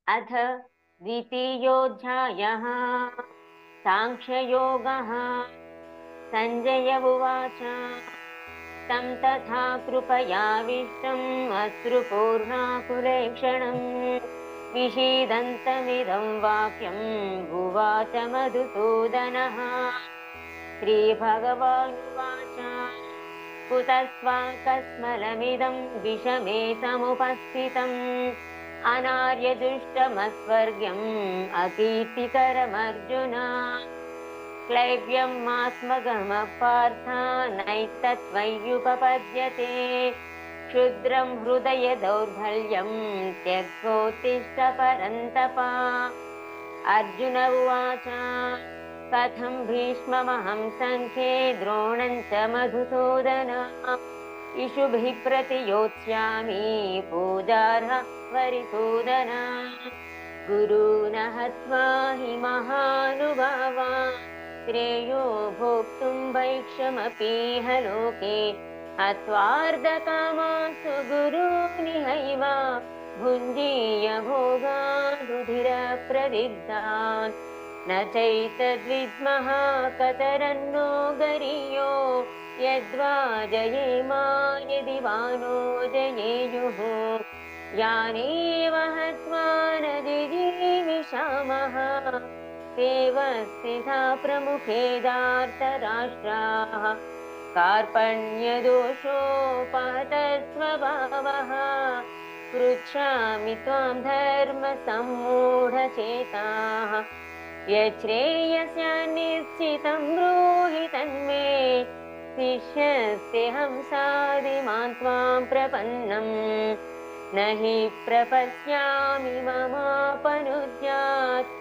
अथ द्वितीयोऽध्यायः। साङ्ख्ययोगः। सञ्जय उवाच तं तथा कृपयाविष्टम् अश्रुपूर्णाकुलेक्षणम् विषीदन्तमिदं वाक्यम् उवाच मधुसूदनः। श्रीभगवानुवाच कुतस्त्वाकस्मलमिदं विषमे समुपस्थितम् अनार्यदुष्टमस्वर्ग्यम् अकीर्तिकरमर्जुन। क्लैब्यं मास्मगमः पार्थ नैतत्त्वय्युपपद्यते। क्षुद्रं हृदय दौर्बल्यं त्यक्तोत्तिष्ठ परन्तप। अर्जुन उवाच कथं भीष्ममहं सङ्ख्ये द्रोणं च मधुसूदन इषुभिः प्रतियोत्स्यामि पूजार्ह वरिसूदन। गुरून् हत्वा हि महानुभावान् श्रेयो भोक्तुं भैक्षमपीह लोके हत्वार्धकामास्तु गुरूनिहैव भुञ्जीय भोगान् रुधिरप्रदिग्धान् न चैतद्विद्मः कतरन्नो गरीयो यद्वा जयेमा यदि वा नो जयेयुः। यानेव हत्वा न जिजीविषामः तेव स्थिता प्रमुखे धार्तराष्ट्राः। कार्पण्यदोषोपहतस्वभावः पृच्छामि त्वां धर्मसम्मूढचेताः। यच्छ्रेयस्यान्निश्चितं ब्रूहि तन्मे शिष्यस्तेऽहं साधिमां त्वां प्रपन्नम्। न हि प्रपश्यामि ममापनुद्यात्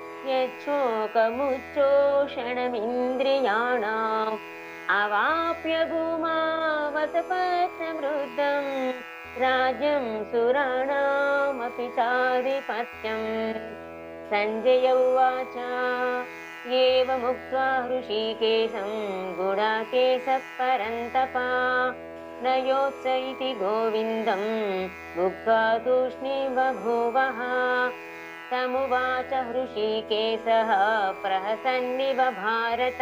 यच्छोकमुच्चोषणमिन्द्रियाणाम् अवाप्य भूमावसपत्नमृद्धम् राज्यं सुराणामपि चाधिपत्यम्। सञ्जय उवाच एवमुक्त्वा हृषीकेशं गुडाकेशः परन्तप न योत्स इति गोविन्दं भुक्त्वा तूष्णीं बभूवः। तमुवाच हृषीकेशः प्रहसन्निव भारत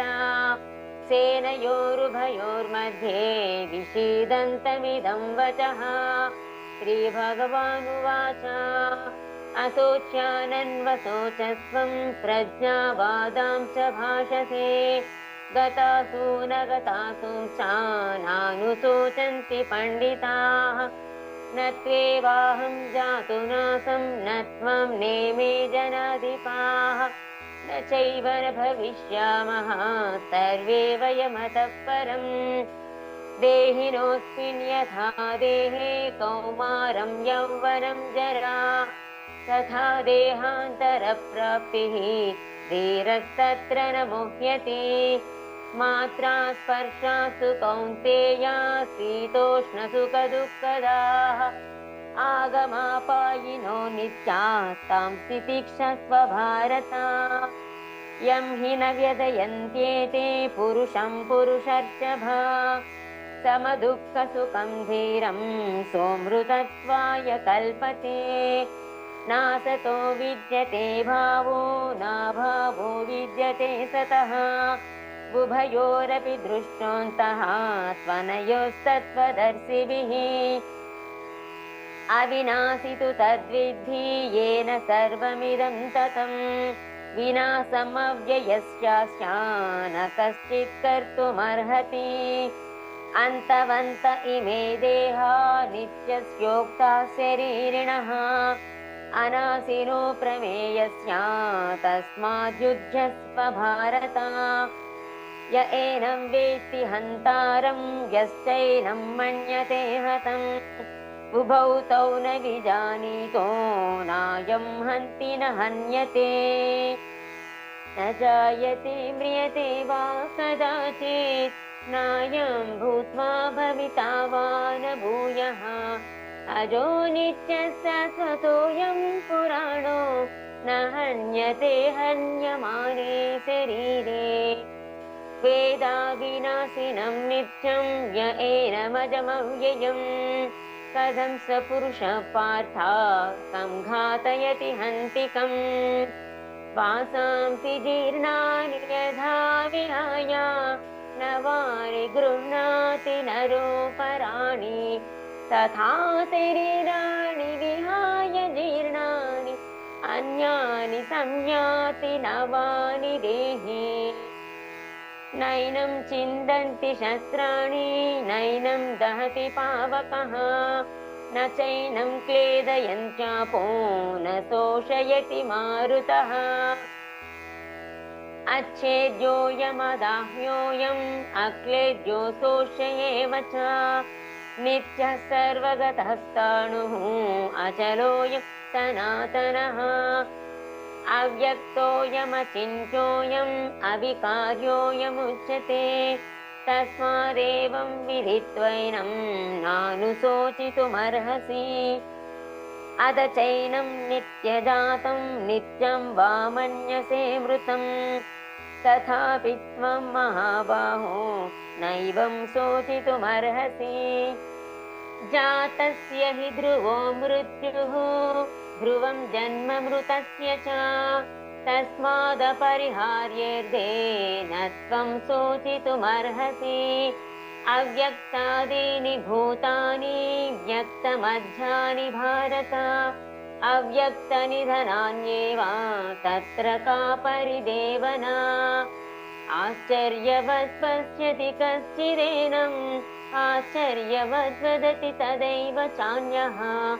सेनयोरुभयोर्मध्ये विषीदन्तमिदं वचः। श्रीभगवानुवाच अशोच्यानन्वशोचस्त्वं प्रज्ञावादां च भाषसे गतासु न गतासु नानुशोचन्ति पण्डिताः। न त्वेवाहं जातु नासं न त्वं नेमे जनाधिपाः न चैव न भविष्यामः सर्वे वयमतः परम्। देहिनोऽस्मिन् यथा देहे कौमारं यौवनं जरा तथा देहान्तरप्राप्तिः धीरस्तत्र न मुह्यते। मात्रा स्पर्शास्तु कौन्तेया शीतोष्णसुखदुःखदाः आगमापायिनो नित्यास्तां तितिक्षस्व भारत। यं हि न व्यदयन्त्येते पुरुषं पुरुषर्षभ समदुःखसुखं धीरं सोऽमृतत्वाय कल्पते। नासतो विद्यते भावो नाभावो विद्यते सतः उभयोरपि दृष्टोऽन्तः त्वनयोस्तत्त्वदर्शिभिः। अविनाशि तु तद्विद्धि येन सर्वमिदं ततं विनाशमव्ययस्यास्य न कश्चित् कर्तुमर्हति। अन्तवन्त इमे देहा नित्यस्योक्ता शरीरिणः अनाशिनो प्रमेयस्य तस्माद्युध्यस्व भारत। य एनं वेत्ति हन्तारं यश्चैनं मन्यते हतम् उभौ तौ न विजानीतो नायं हन्ति न हन्यते। न जायते म्रियते वा कदाचित् नायं भूत्वा भविता वा न भूयः। अजो नित्यः शाश्वतोऽयं पुराणो न हन्यते हन्यमाने शरीरे। वेदाविनाशिनं नित्यं य एनमजमव्ययम् कथं स पुरुषः पार्थ संघातयति हन्तिकम् वासांसि जीर्णानि यथा विहाय नवानि गृह्णाति नरोपराणि तथा शरीराणि विहाय जीर्णानि अन्यानि संयाति नवानि देहि नैनं छिन्दन्ति शस्त्राणि नैनं दहति पावकः न चैनं क्लेदयन्त्यापो न शोषयति मारुतः अच्छेद्योऽयमदाह्योऽयम् अक्लेद्यो शोष्येव च नित्यः सर्वगतस्ताणुः अचलोऽयं सनातनः अव्यक्तोऽयमचिन्त्योऽयम् अविकार्योऽयमुच्यते तस्मादेवं विदित्वैनं नानुशोचितुमर्हसि अद चैनं नित्यजातं नित्यं वा मन्यसे मृतं तथापि त्वं महाबाहो नैवं शोचितुमर्हसि जातस्य हि ध्रुवो मृत्युः ध्रुवं जन्म मृतस्य च तस्मादपरिहार्येऽर्धे न त्वं शोचितुमर्हसि अव्यक्तादीनि भूतानि व्यक्तमध्यानि भारत अव्यक्तनिधनान्येव तत्र का परिदेवना आश्चर्यवत् पश्यति कश्चिदेनम् आश्चर्यवद् वदति तदैव चान्यः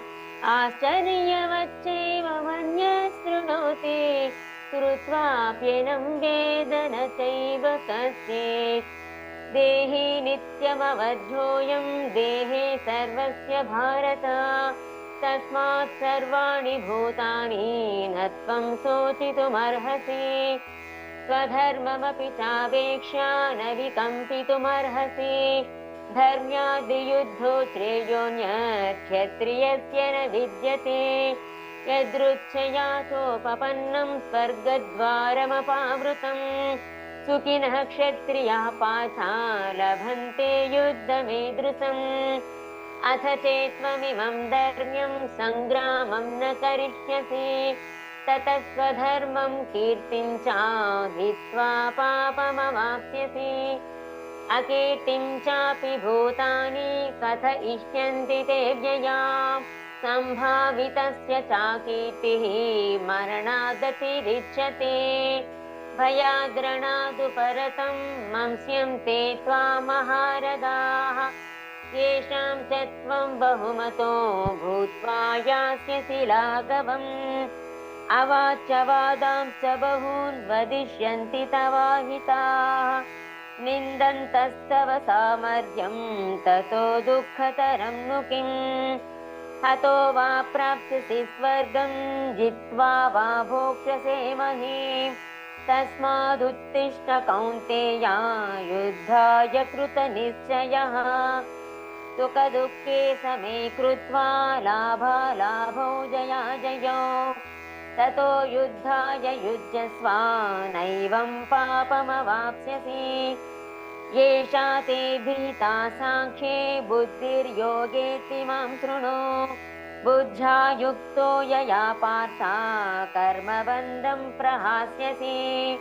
आश्चर्यवच्चैव मन्यः शृणोति श्रुत्वाप्येनं वेद न चैव कश्चित् देहि नित्यमवध्योऽयं देहे सर्वस्य भारत तस्मात् सर्वाणि भूतानि न त्वं शोचितुमर्हसि स्वधर्ममपि चावेक्ष्य न विकम्पितुमर्हसि धर्म्याद्युद्धो श्रेयोऽन्यत् क्षत्रियस्य न विद्यते यदृच्छया सोपपन्नं स्वर्गद्वारमपावृतम् सुखिनः क्षत्रियाः पार्थ लभन्ते युद्धमीदृशम् अथ चेत्त्वमिमं धर्म्यं सङ्ग्रामं न करिष्यसि ततः स्वधर्मं कीर्तिं च हित्वा पापमवाप्स्यसि अकीर्तिं चापि भूतानि कथयिष्यन्ति ते व्ययाम् सम्भावितस्य चाकीर्तिः मरणादतिरिच्यते भयाद्रणादु परतं मंस्यन्ते त्वामहारथाः येषां च त्वं बहुमतो भूत्वा यास्यसि लाघवम् अवाच्यवादांश्च बहून् वदिष्यन्ति तवाहिताः निन्दन्तस्तव सामर्थ्यं ततो दुःखतरं नु किम् हतो वा प्राप्स्यसि स्वर्गं जित्वा वा भोक्ष्यसे महीम् तस्मादुत्तिष्ठ कौन्तेय युद्धाय कृतनिश्चयः सुखदुःखे समे कृत्वा लाभालाभौ जयाजयौ ततो युद्धाय युज्यस्व नैवं पापमवाप्स्यसि येषा ते भीता साङ्ख्ये बुद्धिर्योगेति मां शृणु बुद्ध्या युक्तो यया पार्थ कर्मबन्धं प्रहास्यसि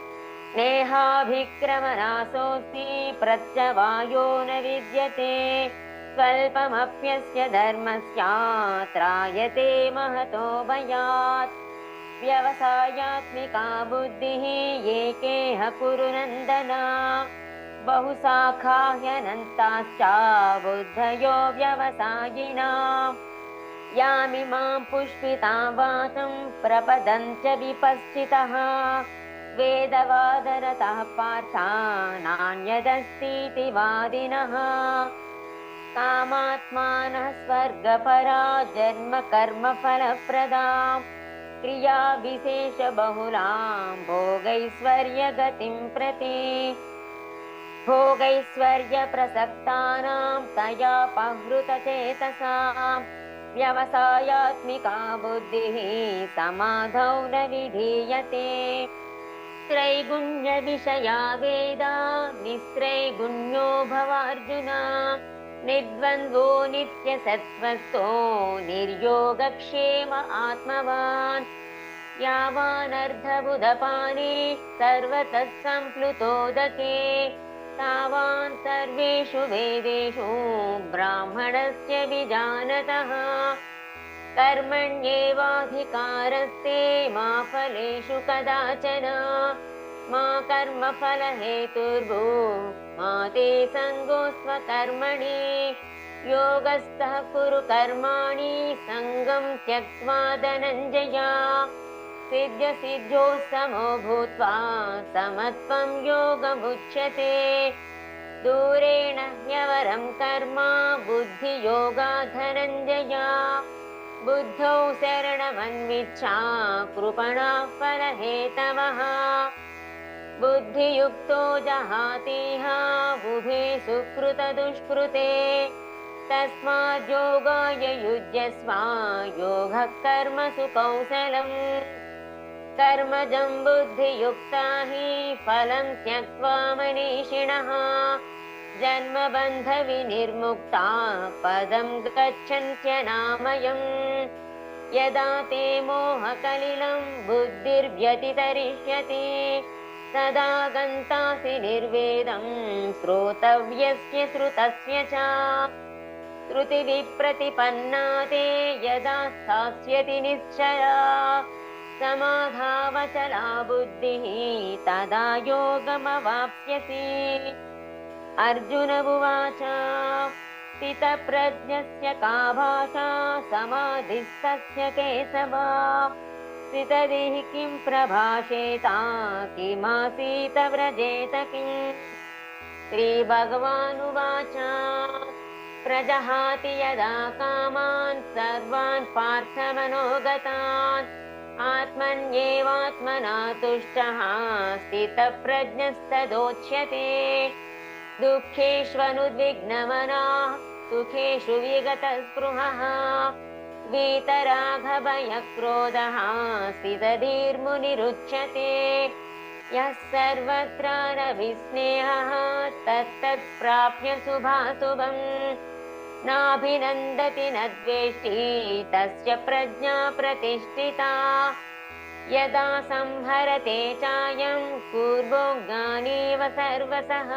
नेहाभिक्रमनाशोऽस्ति प्रत्यवायो न विद्यते स्वल्पमप्यस्य धर्मस्य त्रायते महतो भयात् व्यवसायात्मिका बुद्धिः एकेह कुरु नन्दन बहुशाखा ह्यनन्ताश्च बुद्धयो व्यवसायिनाम् यामिमां पुष्पितां वाचं प्रपदन्त्य विपश्चितः वेदवादरतः पार्थ नान्यदस्तीति वादिनः कामात्मानः स्वर्गपरा जन्म कर्म फलप्रदां क्रियाविशेषबहुलां भोगैश्वर्यगतिं प्रति भोगैश्वर्यप्रसक्तानां तया पहृतचेतसां व्यवसायात्मिका बुद्धिः समाधौ न विधीयते त्रैगुण्यविषया वेदा निस्त्रैगुण्यो भवार्जुन निर्द्वन्द्वो नित्यसत्त्वस्थो निर्योगक्षेम आत्मवान् यावानर्धबुधपाने सर्वतः सम्प्लुतोदके तावान् सर्वेषु वेदेषु ब्राह्मणस्य विजानतः कर्मण्येवाधिकारस्ते मा फलेषु कदाचन मा कर्मफलहेतुर्भू मा ते सङ्गोऽस्त्वकर्मणि योगस्थः कुरु कर्माणि सङ्गं त्यक्त्वा धनञ्जय सिद्ध्यसिद्ध्यो समो भूत्वा समत्वं योगमुच्यते दूरेण ह्यवरं कर्म बुद्धियोगात् धनञ्जय बुद्धौ शरणमन्विच्छा कृपणाः फलहेतवः बुद्धियुक्तो जहातीह उभे सुकृतदुष्कृते तस्माद्योगाय युज्यस्व योगः कर्मसु कौशलम् कर्मजं बुद्धियुक्ता हि फलं त्यक्त्वा मनीषिणः जन्मबन्धविनिर्मुक्ता पदं गच्छन्त्यनामयम् यदा ते मोहकलिलं बुद्धिर्व्यतितरिष्यति तदा गन्तासि निर्वेदं श्रोतव्यस्य श्रुतस्य च श्रुतिविप्रतिपन्ना ते यदा स्थास्यति निश्चया समाधावचला बुद्धिः तदा योगमवाप्स्यसि अर्जुन उवाच स्थितप्रज्ञस्य का भाषा समाधिस्तस्य केशव स्थितधिः किं प्रभाषेता किमासीत व्रजेत किम् श्रीभगवानुवाच प्रजहाति यदा कामान् सर्वान् पार्थमनोगतान् आत्मन्येवात्मना तुष्टः स्थितप्रज्ञस्तदोच्यते दुःखेष्वनुद्विग्नमनाः सुखेषु विगतस्पृहः वीतरागभयक्रोधः स्थितधीर्मुनिरुच्यते यः सर्वत्र रविस्नेहः तत्तत्प्राप्य शुभाशुभम् नाभिनन्दति न द्वेष्टि तस्य प्रज्ञा प्रतिष्ठिता यदा संहरते चायं पूर्वोज्ञानेव सर्वसः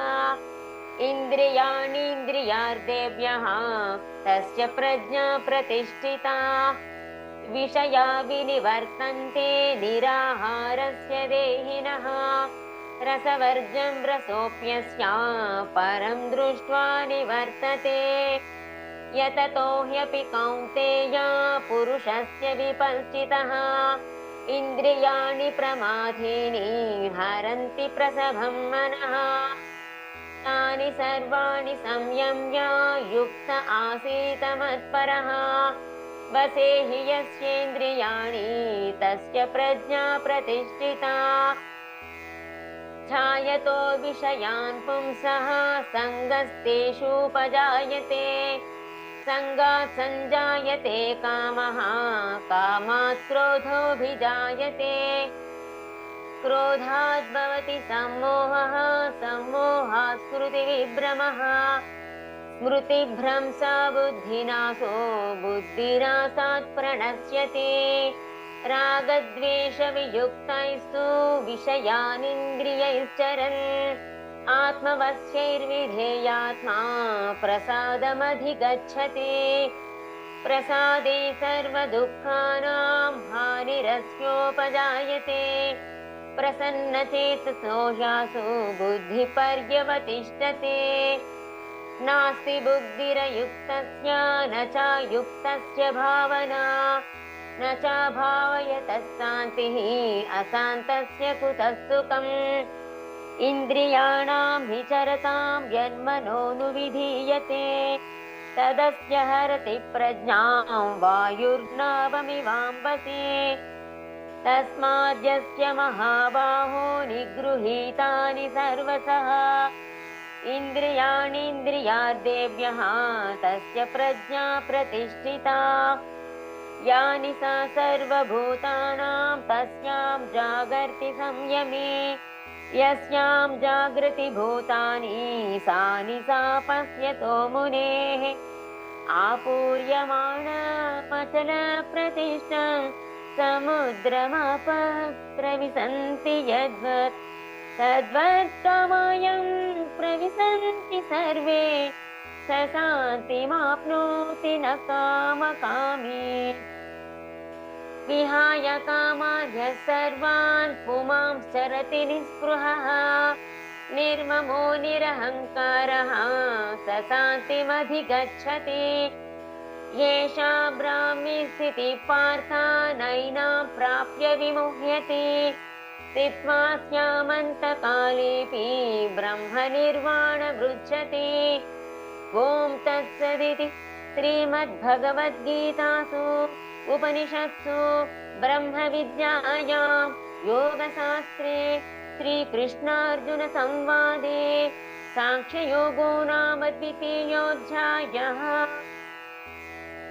इन्द्रियाणीन्द्रियार्थेभ्यः तस्य प्रज्ञा प्रतिष्ठिता विषया विनिवर्तन्ते निराहारस्य देहिनः रसवर्जं रसोऽप्यस्य परं दृष्ट्वा निवर्तते यततो ह्यपि कौन्तेय पुरुषस्य विपश्चितः इन्द्रियाणि प्रमाथीनि हरन्ति प्रसभं मनः तानि सर्वाणि संयम्य युक्त आसीत मत्परः वसे हि यस्येन्द्रियाणि तस्य प्रज्ञा प्रतिष्ठिता ध्यायतो विषयान् पुंसः सङ्गस्तेषूपजायते सङ्गात् सञ्जायते कामः कामात् क्रोधोऽभिजायते क्रोधात् भवति सम्मोहः सम्मोहात् स्मृतिविभ्रमः स्मृतिभ्रंशा बुद्धिनाशो बुद्धिनाशात् प्रणश्यते रागद्वेषवियुक्तैस्तु विषयानिन्द्रियैश्चरन् आत्मवश्यैर्विधेयात्मा प्रसादमधिगच्छति प्रसादे सर्वदुःखानां हानिरस्योपजायते प्रसन्नचेतसो ह्यासु बुद्धिपर्यवतिष्ठते नास्ति बुद्धिरयुक्तस्य न चायुक्तस्य भावना न चाभावयतः शान्तिः अशान्तस्य कुतः सुखम् इन्द्रियाणां हि चरतां यन्मनोनुविधीयते तदस्य हरति प्रज्ञां वायुर्नावमिवाम्बसे तस्माद्यस्य महाबाहो निगृहीतानि सर्वशः इन्द्रियाणीन्द्रियार्थेभ्यः तस्य प्रज्ञा प्रतिष्ठिता यानि सा सर्वभूतानां तस्यां जागर्ति संयमे यस्यां जागृति भूतानि सा निसा पश्यतो मुनेः आपूर्यमाणमचलप्रतिष्ठा समुद्रमाप प्रविशन्ति यद्वत् तद्वत्तमयं प्रविशन्ति सर्वे स शान्तिमाप्नोति न कामकामी विहाय कामाद्यः सर्वान् पुमांश्चरति निःस्पृहः निर्ममो निरहङ्कारः स शान्तिमधिगच्छति येषा ब्राह्मी स्थितिः पार्थ नैनां प्राप्य विमुह्यति स्थित्वा स्यामन्तकालेऽपि ब्रह्मनिर्वाणमृच्छति ॐ तत्सदिति श्रीमद्भगवद्गीतासु उपनिषत्सु ब्रह्मविद्यायां योगशास्त्रे श्रीकृष्णार्जुनसंवादे साङ्ख्ययोगो नाम द्वितीयोऽध्यायः।